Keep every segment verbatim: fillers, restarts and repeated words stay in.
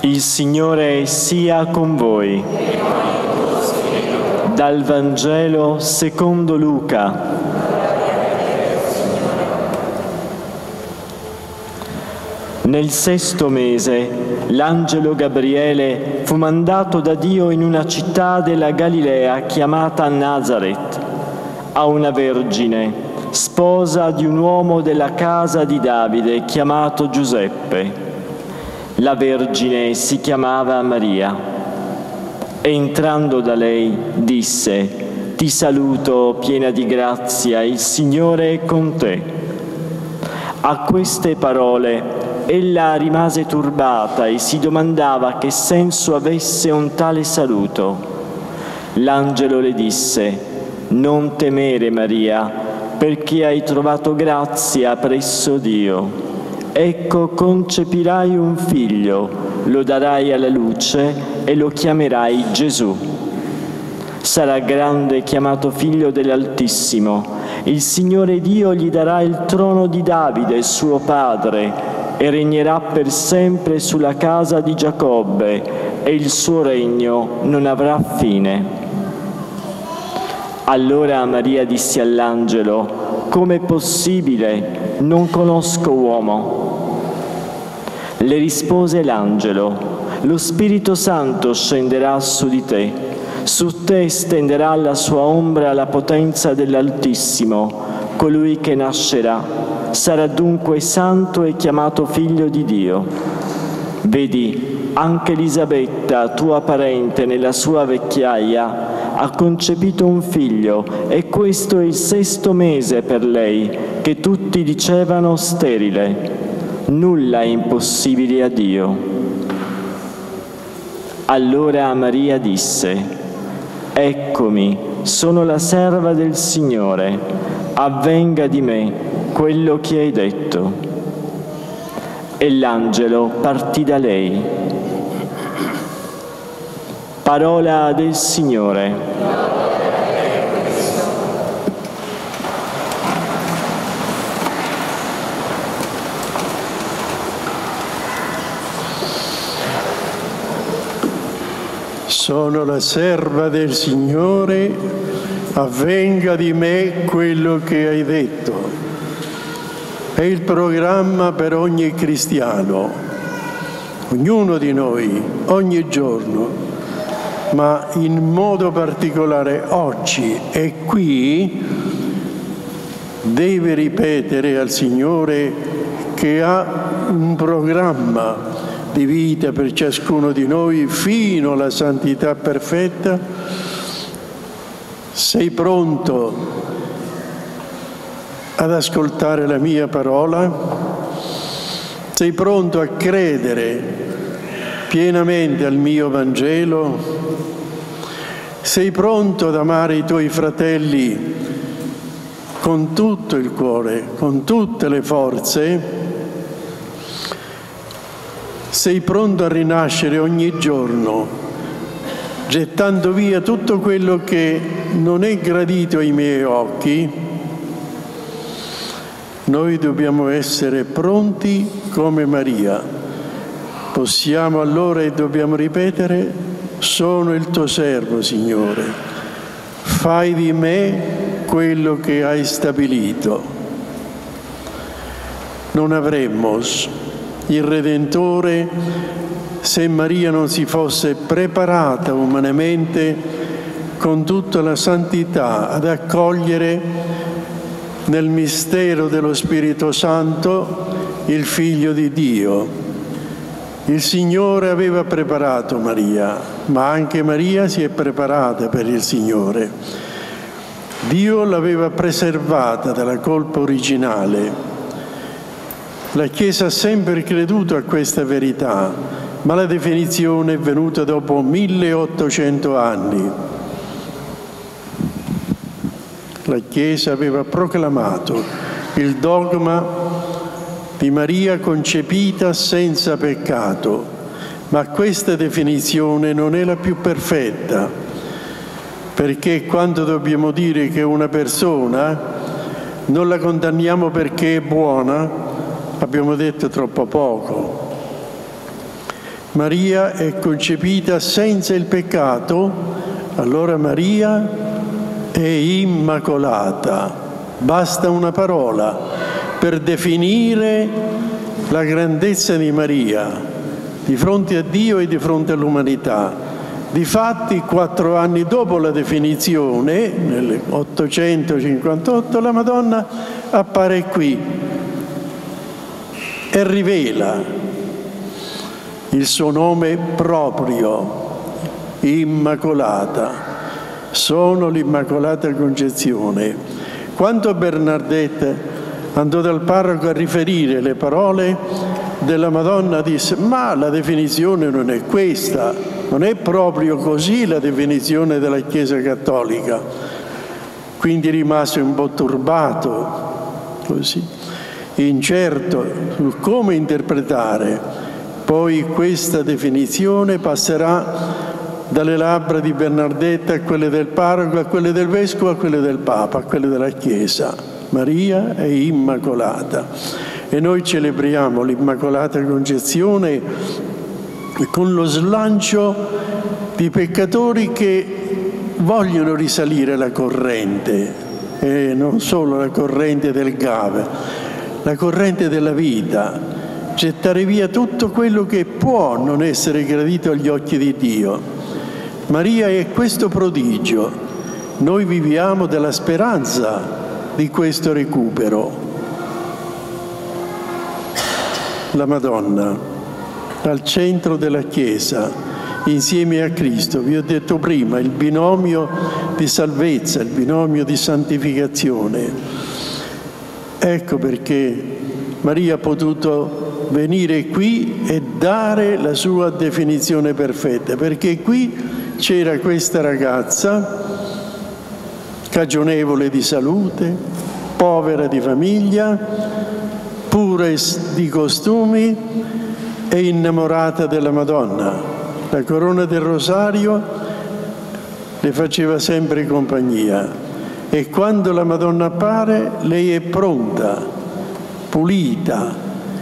Il Signore sia con voi. Dal Vangelo secondo Luca. Nel sesto mese, l'angelo Gabriele fu mandato da Dio in una città della Galilea chiamata Nazaret, a una vergine, sposa di un uomo della casa di Davide chiamato Giuseppe. La vergine si chiamava Maria. Entrando da lei, disse: «Ti saluto, piena di grazia, il Signore è con te». A queste parole, ella rimase turbata e si domandava che senso avesse un tale saluto. L'angelo le disse: «Non temere, Maria, perché hai trovato grazia presso Dio. Ecco, concepirai un figlio, lo darai alla luce e lo chiamerai Gesù. Sarà grande, chiamato figlio dell'Altissimo. Il Signore Dio gli darà il trono di Davide, suo padre, e regnerà per sempre sulla casa di Giacobbe, e il suo regno non avrà fine». Allora Maria disse all'angelo: «Com'è possibile? Non conosco uomo». Le rispose l'angelo: «Lo Spirito Santo scenderà su di te, su te stenderà la sua ombra la potenza dell'Altissimo. Colui che nascerà sarà dunque santo e chiamato figlio di Dio. Vedi, anche Elisabetta, tua parente, nella sua vecchiaia, ha concepito un figlio, e questo è il sesto mese per lei, che tutti dicevano sterile. Nulla è impossibile a Dio». Allora Maria disse: «Eccomi, sono la serva del Signore, avvenga di me quello che hai detto». E l'angelo partì da lei. Parola del Signore. Sono la serva del Signore, avvenga di me quello che hai detto. È il programma per ogni cristiano, ognuno di noi, ogni giorno, ma in modo particolare oggi e qui deve ripetere al Signore che ha un programma di vita per ciascuno di noi fino alla santità perfetta. Sei pronto ad ascoltare la mia parola? Sei pronto a credere pienamente al mio Vangelo? Sei pronto ad amare i tuoi fratelli con tutto il cuore, con tutte le forze? Sei pronto a rinascere ogni giorno, gettando via tutto quello che non è gradito ai miei occhi? Noi dobbiamo essere pronti come Maria. Possiamo allora e dobbiamo ripetere: «Sono il tuo servo, Signore. Fai di me quello che hai stabilito». Non avremmo il Redentore se Maria non si fosse preparata umanamente con tutta la santità ad accogliere nel mistero dello Spirito Santo il Figlio di Dio. Il Signore aveva preparato Maria, ma anche Maria si è preparata per il Signore. Dio l'aveva preservata dalla colpa originale. La Chiesa ha sempre creduto a questa verità, ma la definizione è venuta dopo milleottocento anni. La Chiesa aveva proclamato il dogma di Maria concepita senza peccato, ma questa definizione non è la più perfetta, perché quando dobbiamo dire che una persona non la condanniamo perché è buona, abbiamo detto troppo poco. Maria è concepita senza il peccato, allora Maria è immacolata. Basta una parola per definire la grandezza di Maria di fronte a Dio e di fronte all'umanità. Difatti, quattro anni dopo la definizione, nel ottocentocinquantotto, la Madonna appare qui e rivela il suo nome proprio, Immacolata. Sono l'Immacolata Concezione. Quando Bernadette andò dal parroco a riferire le parole della Madonna, disse: ma la definizione non è questa, non è proprio così la definizione della Chiesa Cattolica. Quindi rimase un po' turbato, così, incerto su come interpretare. Poi questa definizione passerà dalle labbra di Bernadette a quelle del parroco, a quelle del vescovo, a quelle del Papa, a quelle della Chiesa. Maria è Immacolata. E noi celebriamo l'Immacolata Concezione con lo slancio di peccatori che vogliono risalire la corrente, e non solo la corrente del Gave, la corrente della vita, gettare via tutto quello che può non essere gradito agli occhi di Dio. Maria è questo prodigio. Noi viviamo della speranza di questo recupero. La Madonna, al centro della Chiesa, insieme a Cristo. Vi ho detto prima, il binomio di salvezza, il binomio di santificazione. Ecco perché Maria ha potuto venire qui e dare la sua definizione perfetta, perché qui c'era questa ragazza cagionevole di salute, povera di famiglia, pura di costumi e innamorata della Madonna. La corona del rosario le faceva sempre compagnia e quando la Madonna appare lei è pronta, pulita.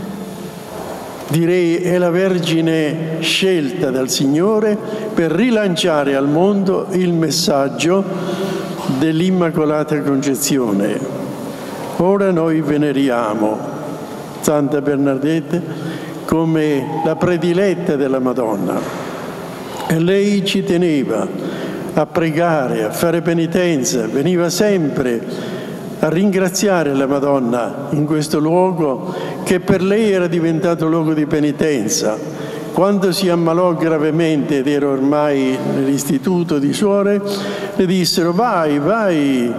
Direi è la Vergine scelta dal Signore per rilanciare al mondo il messaggio dell'Immacolata Concezione. Ora noi veneriamo Santa Bernadette come la prediletta della Madonna e lei ci teneva a pregare, a fare penitenza, veniva sempre a ringraziare la Madonna in questo luogo che per lei era diventato luogo di penitenza. Quando si ammalò gravemente ed era ormai nell'istituto di suore, le dissero: vai, vai,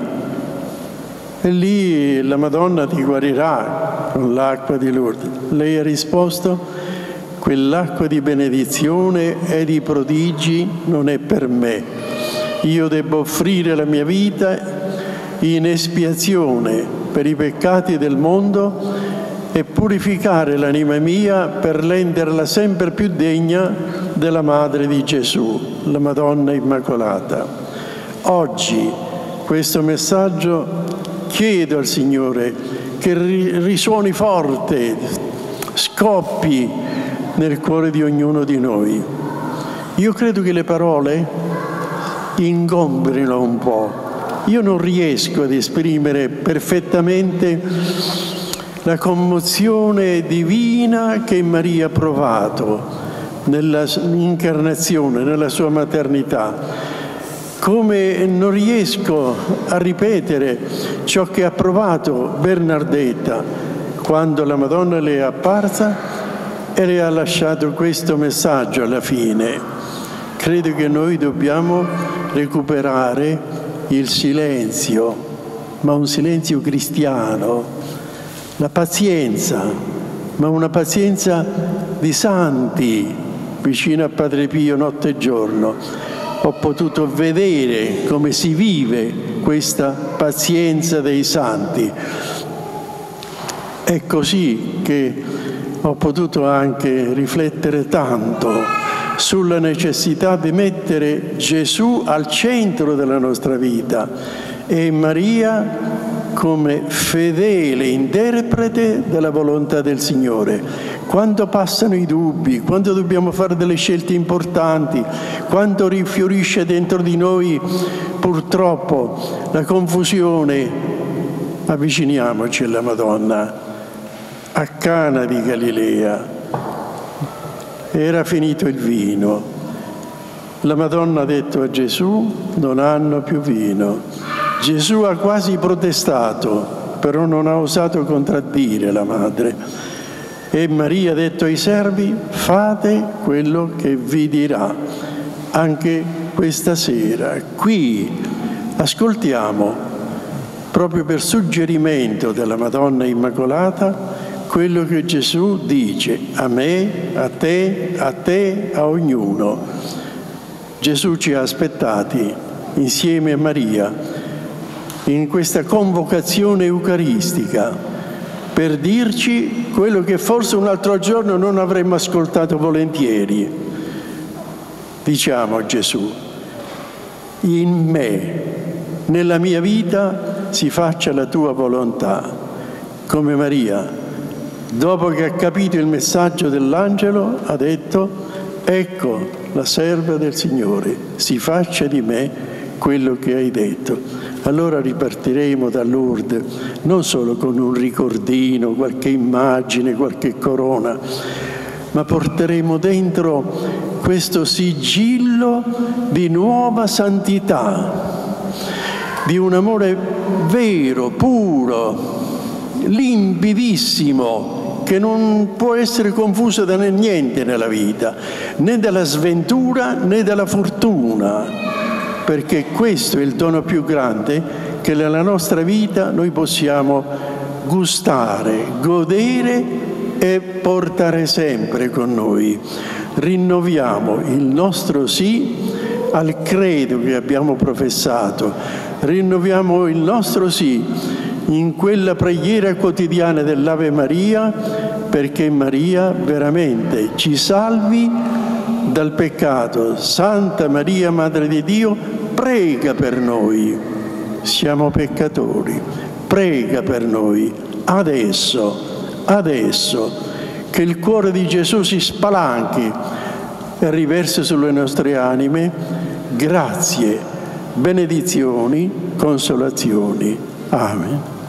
e lì la Madonna ti guarirà con l'acqua di Lourdes. Lei ha risposto: quell'acqua di benedizione e di prodigi non è per me. Io devo offrire la mia vita in espiazione per i peccati del mondo e purificare l'anima mia per renderla sempre più degna della Madre di Gesù, la Madonna Immacolata. Oggi questo messaggio chiedo al Signore che risuoni forte, scoppi nel cuore di ognuno di noi. Io credo che le parole ingombrino un po'. Io non riesco ad esprimere perfettamente la commozione divina che Maria ha provato nella incarnazione, nella sua maternità, come non riesco a ripetere ciò che ha provato Bernardetta quando la Madonna le è apparsa e le ha lasciato questo messaggio alla fine. Credo che noi dobbiamo recuperare il silenzio, ma un silenzio cristiano, la pazienza, ma una pazienza di santi, vicino a Padre Pio notte e giorno. Ho potuto vedere come si vive questa pazienza dei santi. È così che ho potuto anche riflettere tanto sulla necessità di mettere Gesù al centro della nostra vita e Maria come fedele interprete della volontà del Signore. Quando passano i dubbi, quando dobbiamo fare delle scelte importanti, quando rifiorisce dentro di noi purtroppo la confusione, avviciniamoci alla Madonna. A Cana di Galilea era finito il vino. La Madonna ha detto a Gesù: non hanno più vino. Gesù ha quasi protestato, però non ha osato contraddire la madre. E Maria ha detto ai servi: fate quello che vi dirà. Anche questa sera, qui, ascoltiamo, proprio per suggerimento della Madonna Immacolata, quello che Gesù dice a me, a te, a te, a ognuno. Gesù ci ha aspettati insieme a Maria in questa convocazione eucaristica per dirci quello che forse un altro giorno non avremmo ascoltato volentieri. Diciamo a Gesù: in me, nella mia vita, si faccia la tua volontà. Come Maria, dopo che ha capito il messaggio dell'angelo, ha detto: ecco la serva del Signore, si faccia di me quello che hai detto. Allora ripartiremo da Lourdes non solo con un ricordino, qualche immagine, qualche corona, ma porteremo dentro questo sigillo di nuova santità, di un amore vero, puro, limpidissimo, che non può essere confuso da niente nella vita, né dalla sventura né dalla fortuna, perché questo è il dono più grande che nella nostra vita noi possiamo gustare, godere e portare sempre con noi. Rinnoviamo il nostro sì al credo che abbiamo professato, rinnoviamo il nostro sì in quella preghiera quotidiana dell'Ave Maria, perché Maria veramente ci salvi dal peccato. Santa Maria, Madre di Dio, prega per noi. Siamo peccatori, prega per noi. Adesso, adesso, che il cuore di Gesù si spalanchi e riversi sulle nostre anime grazie, benedizioni, consolazioni. Amen.